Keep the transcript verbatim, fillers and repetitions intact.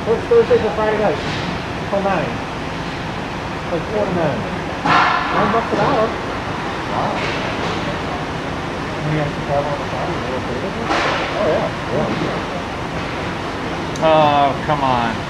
Works Thursday to Friday night. Till nine. Like four to nine. Nine bucks an hour. Wow. And you have to travel on the side. Oh yeah. Yeah. Oh, come on.